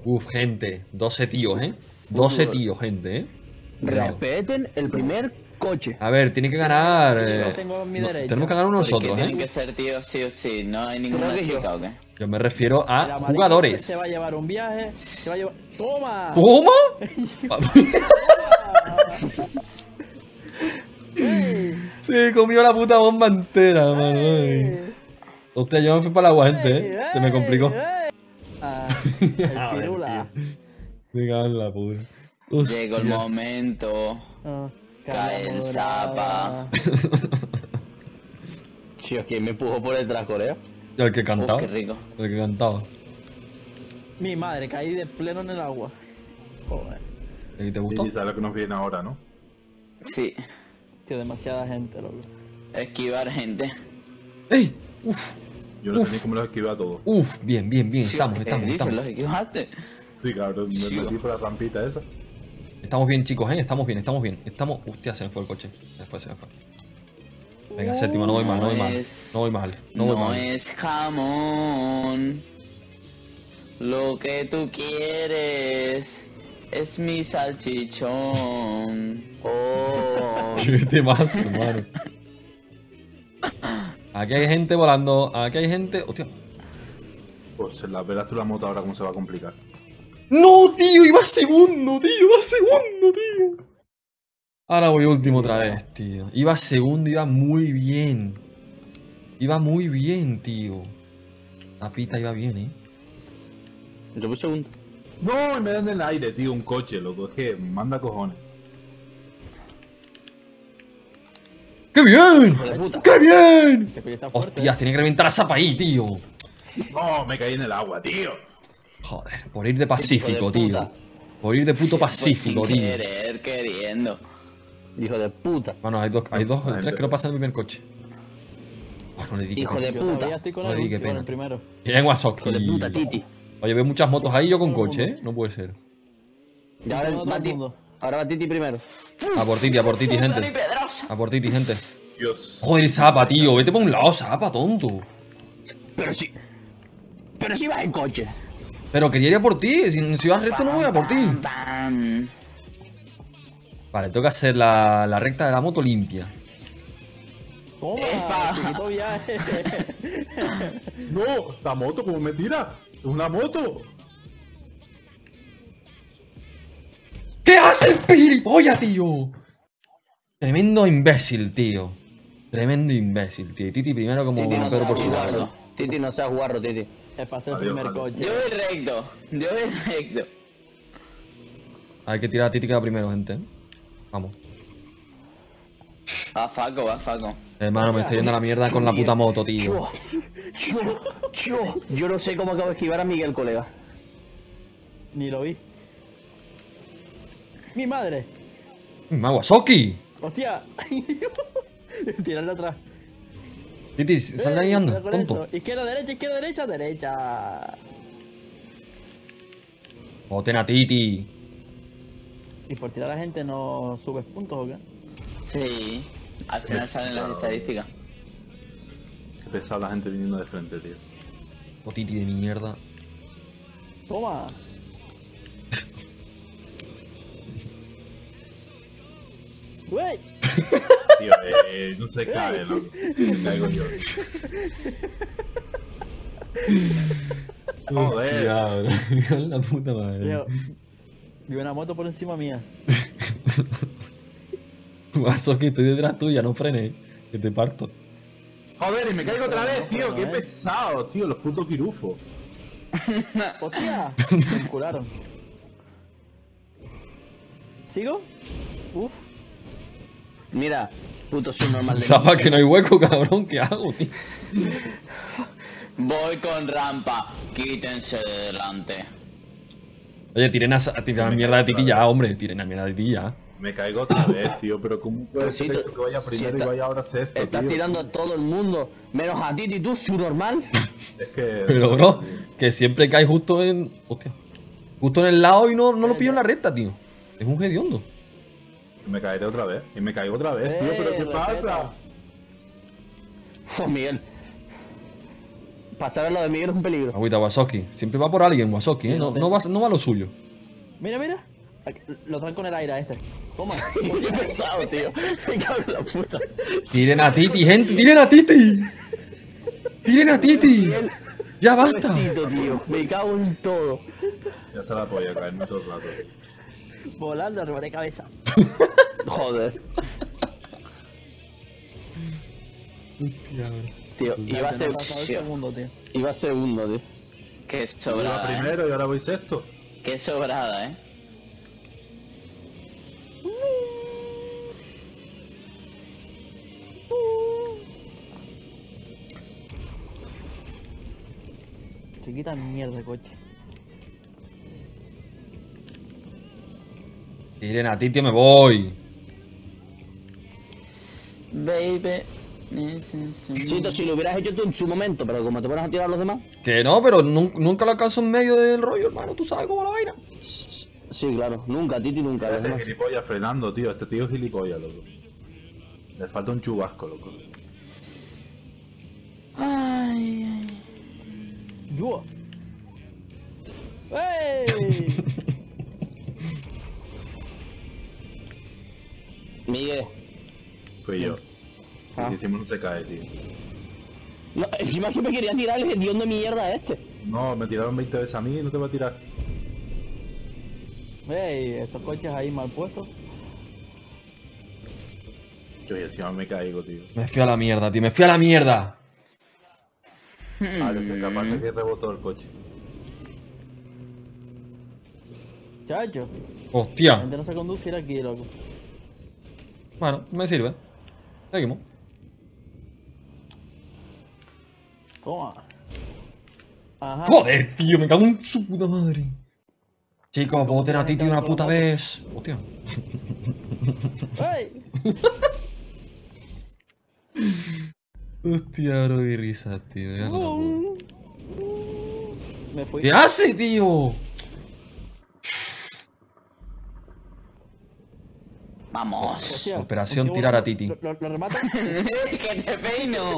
Uf, gente. 12 tíos, 12 tíos, gente, Cuidado. Respeten el primer coche. A ver, tiene que ganar. Yo tengo a mi derecha. Tenemos que ganar Porque nosotros, tienen que ser tíos sí o sí, no hay ninguna Creo que yo. chica o qué. Yo me refiero El a amarillo jugadores. Se va a llevar un viaje. Se va a llevar. ¡Toma! ¿Toma? ¡Ey! Se comió la puta bomba entera, mano. ¡Ey! Hostia, yo me fui para el agua, gente, Se me complicó. ¡Ey! Ah, A el ver, pirula. Me cago en la puta. Llegó el Hostia. momento. Ah, Cae el morada. zapa. Tío, ¿quién me empujó por detrás, Corea? El que cantaba. Qué rico. El que cantaba. Mi madre, caí de pleno en el agua. Joder. ¿Y te gustó? Y sabes lo que nos viene ahora, ¿no? Sí. Tío, demasiada gente, loco. Esquivar gente. ¡Ey! Uf, Yo no Uf. sé ni cómo los esquiva a todos. uf, bien, bien, bien. Estamos, ¿Qué estamos, dices? estamos. ¿Los esquivaste? Sí, cabrón, me Chico. metí por la rampita esa. Estamos bien, chicos, Estamos bien, estamos bien. Estamos. Hostia, se me fue el coche. Se me fue. Venga, séptimo, no voy mal, no voy mal. No voy mal, no voy No mal. es jamón. Lo que tú quieres es mi salchichón. Oh. Qué temazo, hermano. Aquí hay gente volando. Aquí hay gente. Hostia. Pues en las velas tú la moto ahora cómo se va a complicar. ¡No, tío! Iba segundo, tío. Iba segundo, tío. Ahora voy último otra vez, tío. Iba segundo, iba muy bien. Iba muy bien, tío. La pita iba bien, Yo voy segundo. No, me dan en el aire, tío, un coche, loco. Es que manda cojones. ¡Qué bien! Hijo de puta. ¡Qué bien! Ese coche está fuerte. Hostias, tiene que reventar a Zapa ahí, tío. No, me caí en el agua, tío. Joder, por ir de pacífico, Hijo de tío. puta. Por ir de puto Pues pacífico, sin tío. querer, queriendo. Hijo de puta. Bueno, hay dos, gente. tres que no pasan el primer coche. Oh, no le di. Hijo de Yo puta. todavía estoy con No el di, qué último, pena. el primero. Bien, Wasoki. Hijo de puta, Titi. Oye, veo muchas motos ahí, yo con coche, No puede ser. Ya ahora Todo va el Titi. mundo. Ahora va Titi primero. A por Titi, Dani gente. Pedrosa. A por Titi, gente. Dios. Joder, Zapa, tío. Vete por un lado, Zapa, tonto. Pero sí. Pero sí vas en coche. Pero quería ir a por ti. Si vas recto, no voy a por ti. Pam, pam. Vale, tengo que hacer la recta de la moto limpia. Toma, Epa. chiquito viaje. No, la moto, ¿cómo me tira? Es una moto. ¿Qué haces, piripollas, tío? Tremendo imbécil, tío. Tremendo imbécil, tío. Y Titi primero como Titi no Pedro seas por su lado. guarro. Titi no seas guarro, Titi. Es para ser el Adiós, primer adiós. coche. Yo voy recto. Yo voy recto. Hay que tirar a Titi que va primero, gente. Vamos. Va Faco. Hermano, me estoy yendo a la mierda con la puta moto, tío. Yo no sé cómo acabo de esquivar a Miguel, colega. Ni lo vi. Mi madre. ¡Maguasoki! Hostia. Tirarle atrás. Titi, sal de ahí, anda, Con tonto. eso. Izquierda, derecha, derecha. Voten a Titi. ¿Y por tirar a la gente no subes puntos o qué? Sí. Al final salen las estadísticas. Qué pesada la gente viniendo de frente, tío. O Titi de mierda. Toma. Güey. Tío, no se cae, loco. Me caigo yo. Joder. Ya, bro. La puta madre. Tío, vi una moto por encima mía. Maguasoki, estoy detrás tuya, no frenes. Que te parto. Joder, y me caigo otra vez, tío. no, Qué eh. pesado, tío. Los putos pirufos. Hostia. Me encularon. ¿Sigo? Uf. Mira, puto subnormal de Zapa, que no hay hueco, cabrón. ¿Qué hago, tío? Voy con rampa. Quítense de delante. Oye, tiren a la mierda de Titi ya, hombre. Tiren a mierda de Titi ya. Me caigo otra vez, tío. Pero ¿cómo puede Pero si ser tú- que vaya primero si y está- vaya ahora sexto, Estás tío? tirando a todo el mundo, menos a Titi, tú, subnormal. Es que... Pero, bro, que siempre cae justo en. Hostia. Justo en el lado y no lo pillo en la recta, tío. Es un hediondo. Me caeré otra vez. Y me caigo otra vez, tío. ¿Pero qué respeta. pasa? Oh, Miguel. Pasar a lo de Miguel es un peligro. Agüita, Wasoki. Siempre va por alguien, Wasoki, ¿eh? No va a lo suyo. Mira, mira. Aquí, lo tranco en el aire a este. Toma. Qué pesado, tío. Me cago en la puta. Tiren a Titi, gente. Tiren a Titi. Tiren a Titi. Ya basta. Pobrecito, tío. Me cago en todo. Ya está la polla, caerme todo el rato. Volando arriba de cabeza. Joder. Tío, iba a ser. Segundo, tío. Iba segundo, tío. Qué Iba sobrada, primero y ahora voy sexto. Qué sobrada, Chiquita mierda de coche. Tiren a Titi, me voy. Baby. Chito, si lo hubieras hecho tú en su momento, pero como te pones a tirar a los demás. Que no, pero nunca lo alcanzo en medio del rollo, hermano. Tú sabes cómo es la vaina. Sí, claro. Nunca, Titi, nunca. los Este demás. gilipollas frenando, tío. Este tío es gilipollas, loco. Le falta un chubasco, loco. Ay, ¡Yua! ¡Ey! Miguel. Fui yo. Ah. Y encima no se cae, tío. No, encima que me quería tirar el guión de mierda a este. No, me tiraron 20 veces a mí y no te va a tirar. ¡Ey! Esos coches ahí mal puestos. Yo y encima me caigo, tío. Me fui a la mierda, tío. Me fui a la mierda. Ah, que capaz de que rebotó el coche. Chacho. La Hostia. gente no se conduce ir aquí, loco. Bueno, me sirve. Seguimos. Toma. Ajá. Joder, tío. Me cago en su puta madre. Chicos, voten a Titi una puta vez. Hostia. ¡Ey! Hostia, bro, de risa, tío. Me cago en la puta. Me fui. ¿Qué hace, tío? vamos. Hostia, Operación hostia, tirar a bueno, Titi. ¿Lo remata? Que te peino.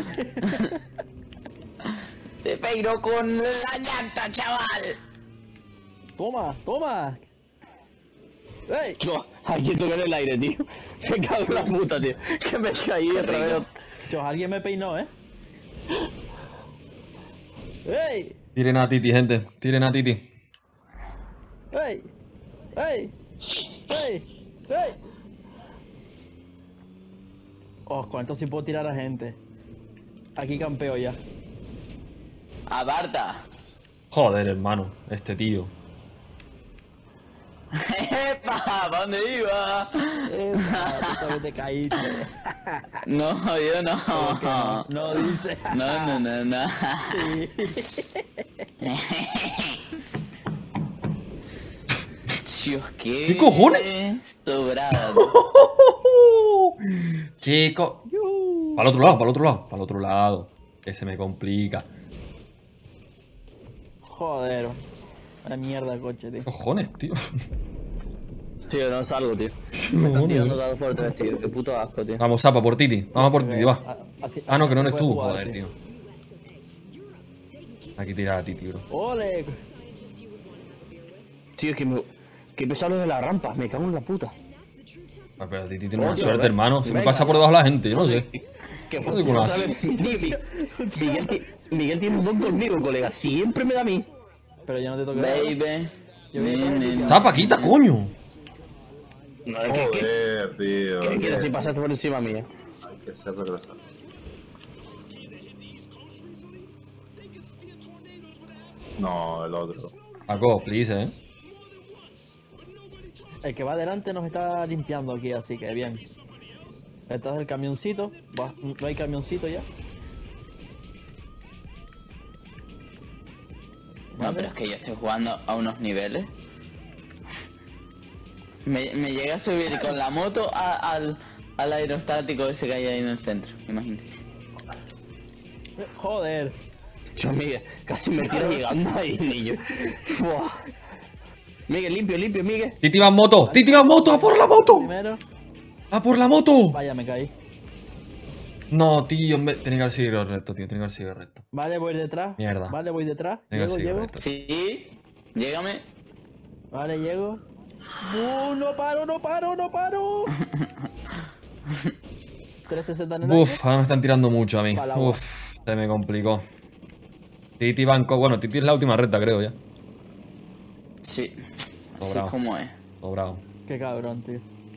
Te peino con la llanta, chaval. Toma, toma. ¡Ey! Yo, aquí toqué en el aire, tío. Me cago en la puta, tío. Que me caí otra vez. Chos, alguien me peinó, ¿eh? ¡Ey! Tiren a Titi, gente. Tiren a Titi. ¡Ey! ¡Ey! ¡Ey! ¡Ey! Oh, ¿cuánto sí puedo tirar a gente? Aquí campeo ya. Aparta. Joder, hermano. Este tío. ¡Epa! ¿Para dónde iba? Tú también te caíste. No, yo no. No dice. No. Sí. Dios, ¿Qué cojones? Sobrada. Chico. Para el otro lado, para el otro lado. Para el otro lado. Que se me complica. Joder. Una mierda de coche, tío. ¿Qué cojones, tío? Tío, no salgo, tío. ¿Qué Me están cojones? tirando dados por tres, tío. Qué puto asco, tío. Vamos, Zapa, por Titi. Vamos por Titi, va. Así- Ah, no, que no así eres puedes tú. jugar, Joder, tío. Aquí tira a Titi, bro. ¡Ole! Tío, que pesado de las rampas. Me cago en la puta. Ah, pero Titi tiene una Tío, suerte, venga. hermano. Se me Venga. pasa por debajo de la gente, yo no sé. Que No sé cómo hace. Miguel tiene un don conmigo, colega. Siempre me da a mí. Pero ya no te toca. Baby. Yo voy a poner- Zapa, quita, coño. No, es que Joder, tío. ¿qué quieres si pasaste por encima mía? Hay que ser retrasado. No, el otro. Paco, please, El que va adelante nos está limpiando aquí, así que bien. Este es el camioncito. No hay camioncito ya. No, pero es que yo estoy jugando a unos niveles. Me llegué a subir con la moto al aerostático ese que hay ahí en el centro, imagínate. Joder. Yo, Miguel, casi me tiro llegando ahí, niño. Buah. Miguel, limpio, Miguel. Titi va en moto. Titi va en moto. ¡A por la moto! Primero. ¡A por la moto! Vaya, me caí. No, tío, tenía que haber seguido recto, tío. Tenía que haber seguido recto. Vale, voy detrás. Mierda. Vale, voy detrás. Tenía que Llego, haber seguido llego. recto. Sí, llégame. Vale, llego. No paro, no paro, no paro. 360 en el aire. Uf, ahora me están tirando mucho a mí. Pa'l agua. Uf, se me complicó. Titi Banco. Bueno, Titi es la última recta, creo ya. Sí. Así Sobrado. es como es. Sobrado. Qué cabrón, tío.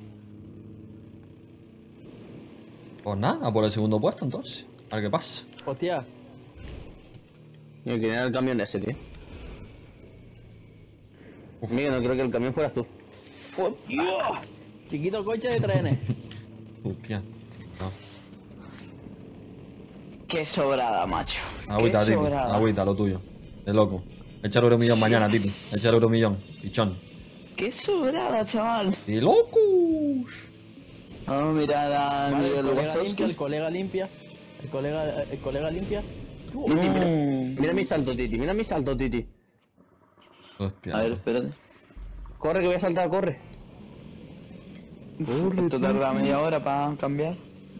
Pues nada, a por el segundo puesto entonces. A ver qué pasa. Hostia. Yo quería el camión ese, tío. Mira, no creo que el camión fueras tú. Chiquito coche de trenes. Hostia. No. Qué sobrada, macho. Agüita, Qué Titi. sobrada. Agüita, lo tuyo. De loco. Echa el euromillón mañana, Titi. Echa el euromillón. Pichón. Qué sobrada, chaval. ¡Y locos! Vamos a mirar a Vale, Miguel el colega Wazowski. limpia, el colega limpia. El colega limpia. Mira mi salto, Titi. Mira mi salto, Titi. Hostia. A ver, espérate. Corre, que voy a saltar, corre. Esto tarda media hora para cambiar.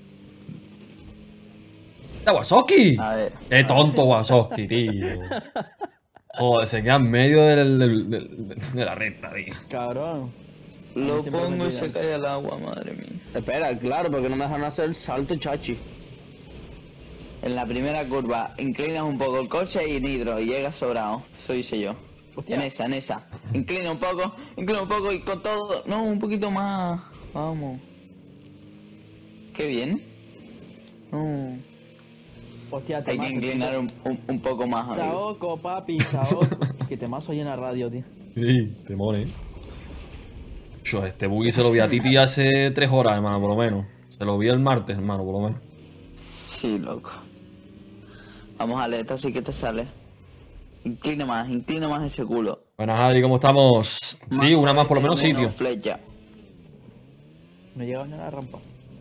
¡La Wazowski! A ver. ¡Qué tonto Wazowski, tío! Joder, se queda en medio de la recta, tío. Cabrón. Lo siempre me pongo y tiran. se cae al agua, madre mía. Espera, claro, porque no me dejan hacer el salto, chachi. En la primera curva, inclinas un poco el coche y nitro, y llegas sobrado. Eso hice yo. Hostia. En esa. Inclina un poco y con todo. No, un poquito más. Vamos. Qué bien. No. Hostia, te Hay que mato, inclinar un poco más, amigo. Chaoco, papi, chao. Que te mazo ahí en la radio, tío. Sí, te mone. Yo, este buggy se lo vi a Titi hace 3 horas, hermano, por lo menos. Se lo vi el martes, hermano, por lo menos. Sí, loco. Vamos a leer, esta sí que te sale. Inclina más ese culo. Buenas, Adri, ¿cómo estamos? Sí, una más por lo menos sí, tío. Flecha. No he llegado ni a la rampa.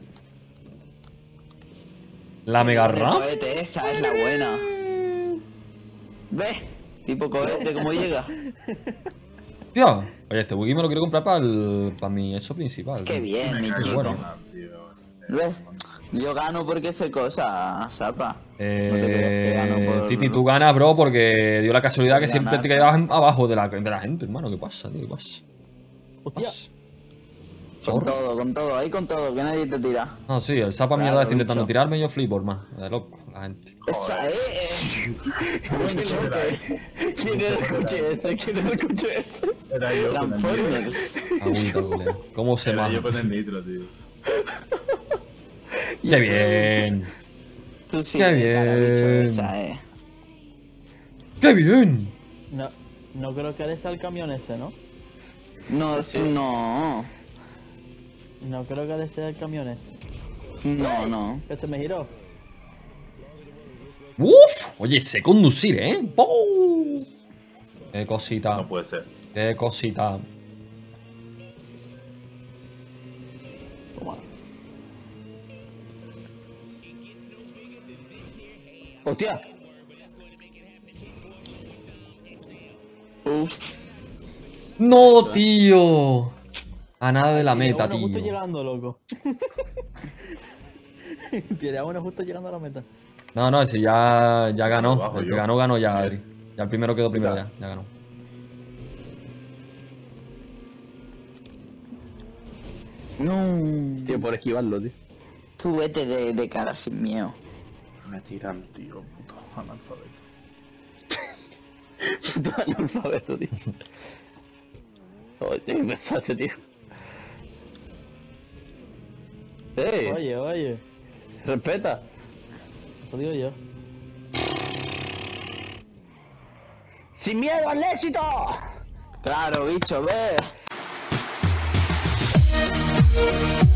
La mega De ramp. cohete, esa es la buena. ¿Ves? Tipo cohete, ¿cómo llega? Tío, oye, este buggy me lo quiero comprar para mi eso principal. Qué tío. bien, mi chico. bueno. ¿Ves? Yo gano porque sé cosas, Zapa. No te creas que gano por... Titi, tú ganas, bro, porque dio la casualidad que siempre te ganar. quedabas abajo de la gente, hermano. ¿Qué pasa, tío? ¿Qué pasa? ¿Qué Hostia. pasa? Con Zorro. todo, ahí con todo, que nadie te tira. No, sí, el Zapa Claro, mierda está intentando bicho. tirarme y yo flipo, hermano. De loco, la gente. Esa ¿Quién era el coche ese? ¿Quién era el coche ese? Era yo con el nitro. Transformers. Agüita, colega. ¿Cómo se Era mama? yo con el nitro, tío. ¡Qué bien! Tú sí, Qué cara, bicho, bien. esa ¡Qué bien! No creo que él sea el camión ese, ¿no? No, no. No creo que él sea el camión ese. No. Que se me giró. ¡Uf! Oye, sé conducir, ¿eh? ¡Pum! ¡Qué cosita! No puede ser. ¡Qué cosita! Toma. ¡Hostia! Uf. ¡No, tío! A nada de la meta, Tiré uno justo tío. llegando, loco. Tiré a uno justo llegando a la meta. No, ese ya ganó. Abajo El que yo. ganó ya, Adri. Ya el primero quedó primero, ya ganó. No. Tío, por esquivarlo, tío. Tú vete de cara sin miedo. Me tiran, tío, puto analfabeto. Tú analfabeto, tío. Oye, qué pesacho, tío. ¡Ey! Oye. ¡Respeta! Eso digo yo. ¡Sin miedo al éxito! Claro, bicho, ve.